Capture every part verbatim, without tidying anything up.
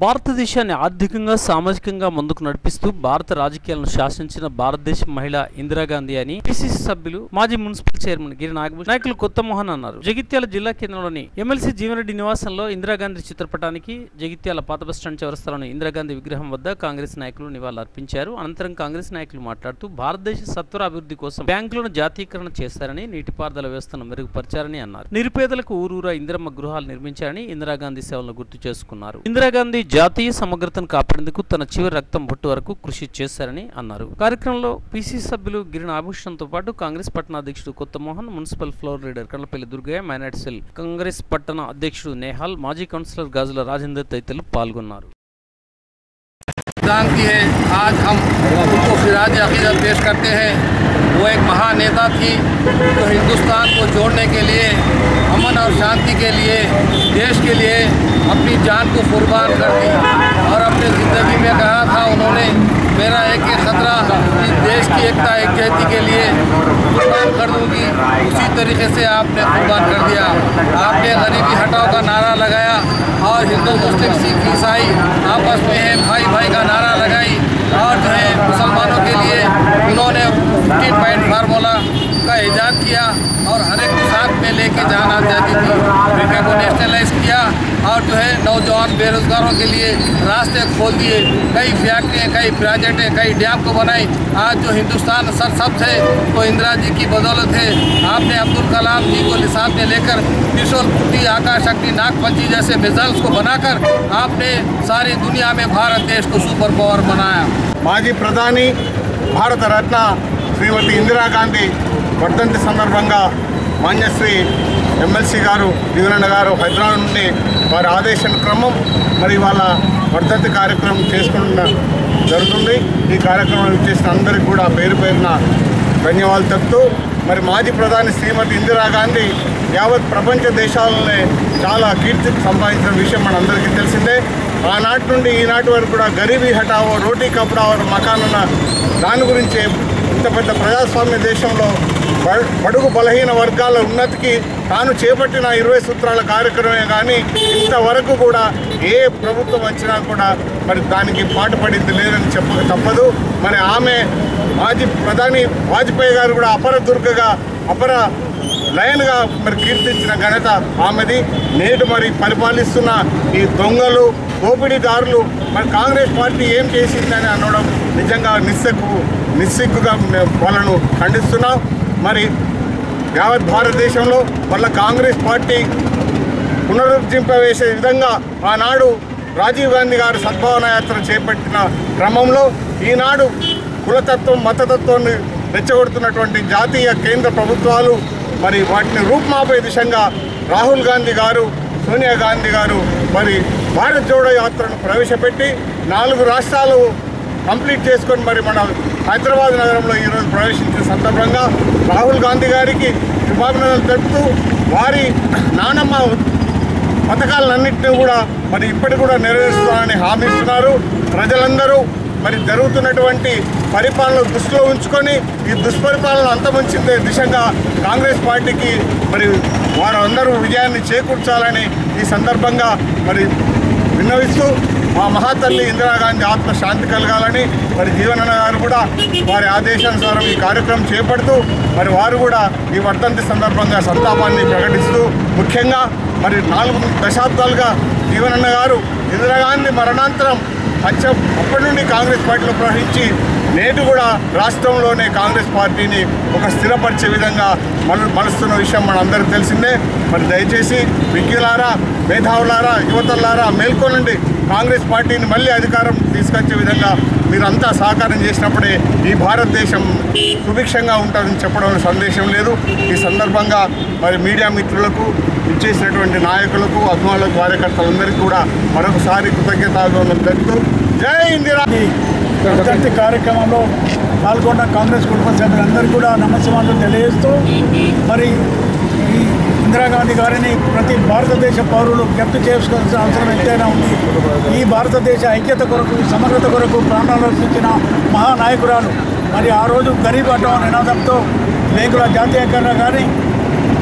భారతదేశాన్ని ఆర్థికంగా సామాజికంగా ముందుకు నడిపిస్తూ భారత రాజకీయాలను శాసించిన భారతదేశ మహిళ ఇందిరాగాంధీ అని పిసిసి సభ్యులు మాజీ మున్సిపల్ చైర్మన్ గిరి నాగభూషణం నాయకులు కొత్త మోహన్ అన్నారు. జగిత్యాల జిల్లా కేంద్రంలోని ఎమ్మెల్సీ జీవన్రెడ్డి నివాసంలో ఇందిరాగాంధీ చిత్రపటానికి జగిత్యాల పాత బస్టాండ్ చౌరస్తాలోని ఇందిరాగాంధీ విగ్రహం వద్ద కాంగ్రెస్ నాయకులు నివాళులర్పించారు. అనంతరం కాంగ్రెస్ నాయకులు మాట్లాడుతూ భారతదేశ సత్వర అభివృద్ధి కోసం బ్యాంకులను జాతీయకరణ చేశారని, నీటిపారుదల వ్యవస్థను మెరుగుపరిచారని అన్నారు. నిరుపేదలకు ఊరూరా ఇందిరమ్మ గృహాలు నిర్మించారని, ఇందిరాగాంధీ సేవలను గుర్తు చేసుకున్నారు. ఇందిరాగాంధీ జాతీయ సమగ్రతను కాపాడేందుకు తన చివరి రక్తం బొట్టు వరకు కృషి చేశారని అన్నారు. కార్యక్రమంలో పిసిసి సభ్యులు గిరి నాగభూషణంతో పాటు కాంగ్రెస్ పట్టణ అధ్యక్షుడు Kotha Mohan, municipal floor leader Kandlapalli Durgaiah, minority cell Congress పట్టణ అధ్యక్షుడు నేహాల్, మాజీ కౌన్సిలర్ గాజుల రాజేందర్ తదితరులు పాల్గొన్నారు. आज हम उनको खिराज अकीदत पेश करते हैं। वो एक महान नेता थी जो हिंदुस्तान को जोड़ने के लिए, अमन और शांति के लिए, देश के लिए अपनी जान को कुर्बान कर दी और अपनी ज़िंदगी में कहा था उन्होंने, मेरा एक एक खतरा देश की एकता एकजहती के लिए कुर्बान कर दूंगी। उसी तरीके से आपने कुर्बान कर दिया। आपने गरीबी हटाओ का नारा लगाया और हिंदू मुस्लिम सिख ईसाई आपस में है भाई भाई का नारा लगाई और जो है मुसलमानों के लिए उन्होंने फिफ्टीन पॉइंट फार्मूला का ईजाद किया और हर एक को साथ में लेके जहाँ जाती थी मीडिया को नेशनलाइज किया और जो है नौजवान बेरोजगारों के लिए रास्ते खोल दिए। कई फैक्ट्रियाँ, कई प्रोजेक्टें, कई डैम को बनाई। आज जो हिंदुस्तान सरसब्ज है तो इंदिरा जी की बदौलत है। आपने अब्दुल कलाम जी को निसाब में लेकर त्रिशूल, पुट्टी, आकाश अग्नि, नागपंची जैसे मिसाइल्स को बनाकर आपने सारी दुनिया में भारत देश को सुपर पावर बनाया। మాజీ ప్రధాని భారత రత్న శ్రీమతి ఇందిరాగాంధీ వర్ధంతి సందర్భంగా మాన్యశ్రీ ఎమ్మెల్సీ గారు జీవనన్న గారు హైదరాబాద్ నుండి వారి ఆదేశం క్రమం మరి వాళ్ళ వర్ధంతి కార్యక్రమం చేసుకుంటున్న జరుగుతుంది. ఈ కార్యక్రమం చేసిన అందరికీ కూడా పేరు పేరున ధన్యవాదాలు చెప్తూ, మరి మాజీ ప్రధాని శ్రీమతి ఇందిరాగాంధీ యావత్ ప్రపంచ దేశాలనే చాలా కీర్తి సంపాదించిన విషయం మన అందరికీ తెలిసిందే. ఆనాటి నుండి ఈనాటి వరకు కూడా గరీబీ హటావో, రోటీ కపడావో, మకాన్ అన్న దాని గురించి ఇంత పెద్ద ప్రజాస్వామ్య దేశంలో బడుగు బలహీన వర్గాల ఉన్నతికి తాను చేపట్టిన ఇరవై సూత్రాల కార్యక్రమమే కానీ ఇంతవరకు కూడా ఏ ప్రభుత్వం వచ్చినా కూడా మరి దానికి పాటుపడింది లేదని చెప్పక తప్పదు. మరి ఆమె మాజీ ప్రధాని వాజ్పేయి గారు కూడా అపర దుర్గగా, అపర లయన్గా మరి కీర్తించిన ఘనత ఆమెది. నేడు మరి పరిపాలిస్తున్న ఈ దొంగలు, దోపిడీదారులు మరి కాంగ్రెస్ పార్టీ ఏం చేసిందని అనడం నిజంగా నిస్సిగ్గు నిస్సిగ్గుగా వాళ్ళను ఖండిస్తున్నాం. మరి యావత్ భారతదేశంలో వాళ్ళ కాంగ్రెస్ పార్టీ పునరుజ్జింపవేసే విధంగా ఆనాడు రాజీవ్ గాంధీ గారు సద్భావన యాత్ర చేపట్టిన క్రమంలో ఈనాడు కులతత్వం, మతతత్వాన్ని రెచ్చగొడుతున్నటువంటి జాతీయ కేంద్ర ప్రభుత్వాలు మరి వాటిని రూపుమాపే దిశగా రాహుల్ గాంధీ గారు, సోనియా గాంధీ గారు మరి భారత్ జోడో యాత్రను ప్రవేశపెట్టి నాలుగు రాష్ట్రాలు కంప్లీట్ చేసుకొని మరి మన హైదరాబాద్ నగరంలో ఈరోజు ప్రవేశించిన సందర్భంగా రాహుల్ గాంధీ గారికి శుభాభినందనలు తెలుపుతూ వారి నానమ్మ పథకాలన్నింటినీ కూడా మరి ఇప్పటికి కూడా నెరవేరుస్తారని హామీ ఇస్తున్నారు. ప్రజలందరూ మరి జరుగుతున్నటువంటి పరిపాలన దృష్టిలో ఉంచుకొని ఈ దుష్పరిపాలన అంతమొంచే దిశగా కాంగ్రెస్ పార్టీకి మరి వారందరూ విజయాన్ని చేకూర్చాలని ఈ సందర్భంగా మరి విన్నవిస్తూ మా మహాతల్లి ఇందిరాగాంధీ ఆత్మ శాంతి కలగాలని మరి జీవనన్న గారు కూడా వారి ఆదేశానుసారం ఈ కార్యక్రమం చేపడుతూ మరి వారు కూడా ఈ వర్ధంతి సందర్భంగా సంతాపాన్ని ప్రకటిస్తూ, ముఖ్యంగా మరి నాలుగు దశాబ్దాలుగా జీవనన్న గారు ఇందిరాగాంధీ మరణాంతరం అచ్చ అప్పటి నుండి కాంగ్రెస్ పార్టీలో ప్రవహించి నేటి కూడా రాష్ట్రంలోనే కాంగ్రెస్ పార్టీని ఒక స్థిరపరిచే విధంగా మన మలుస్తున్న విషయం మనందరికీ తెలిసిందే. మరి దయచేసి విజ్ఞులారా, మేధావులారా, యువతలారా మేల్కొనండి. కాంగ్రెస్ పార్టీని మళ్ళీ అధికారం తీసుకొచ్చే విధంగా మీరంతా సహకారం చేసినప్పుడే ఈ భారతదేశం సుభిక్షంగా ఉంటుందని చెప్పడం సందేశం లేదు. ఈ సందర్భంగా మరి మీడియా మిత్రులకు, ఇచ్చేసినటువంటి నాయకులకు, అభిమానులకు, కార్యకర్తలందరికీ కూడా మరొకసారి కృతజ్ఞతాభివందనలు తెలుపుతూ జై ఇందిరా. వర్ధంతి కార్యక్రమంలో పాల్గొన్న కాంగ్రెస్ కుటుంబ సభ్యులందరికీ కూడా నమస్కారాలు తెలియజేస్తూ, మరి ఈ ఇందిరాగాంధీ గారిని ప్రతి భారతదేశ పౌరులు జ్ఞప్తి చేసుకోవాల్సిన అవసరం ఎంతైనా ఉంది. ఈ భారతదేశ ఐక్యత కొరకు, సమగ్రత కొరకు ప్రాణాలు అర్పించిన మహానాయకురాలు. మరి ఆ రోజు గరీబ్ హటావో నినాదంతో బ్యాంకుల జాతీయకరణ కానీ,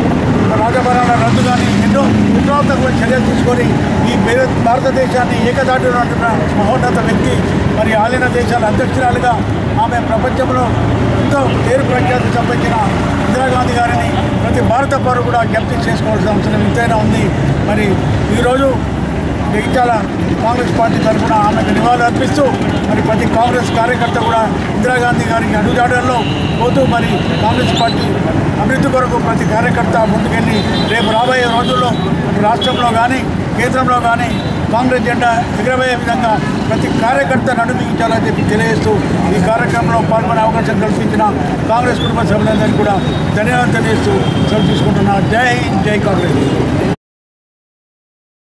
రాజభరణాల రద్దు కానీ ఎన్నో విప్లవాత్మకమైన చర్యలు తీసుకొని ఈ భారతదేశాన్ని ఏకదాటిలో ఉంటున్న మహోన్నత వ్యక్తి. మరి ఆలిన దేశాల అధ్యక్షురాలుగా ఆమె ప్రపంచంలో ఎంతో పేరు ప్రఖ్యాతి సంపాదించిన ఇందిరాగాంధీ గారిని ప్రతి భారత పౌరుడు కూడా జ్ఞప్తి చేసుకోవాల్సిన అవసరం ఎంతైనా ఉంది. మరి ఈరోజు జగిత్యాల కాంగ్రెస్ పార్టీ తరఫున ఆమెకు నివాళులు అర్పిస్తూ మరి ప్రతి కాంగ్రెస్ కార్యకర్త కూడా ఇందిరాగాంధీ గారికి అడుగుజాడల్లో పోతూ మరి కాంగ్రెస్ పార్టీ అభివృద్ధి కొరకు ప్రతి కార్యకర్త ముందుకెళ్ళి రేపు రాబోయే రోజుల్లో రాష్ట్రంలో కానీ కేంద్రంలో కానీ కాంగ్రెస్ జెండా ఎగరబోయే విధంగా ప్రతి కార్యకర్త నడిపించాలని చెప్పి తెలియజేస్తూ ఈ కార్యక్రమంలో పాల్గొనే అవకాశం కల్పించిన కాంగ్రెస్ కుటుంబ సభ్యులందరికీ కూడా ధన్యవాదాలు తెలియజేస్తూ సెలవు తీసుకుంటున్నా. జై హింద్, జై కాంగ్రెస్.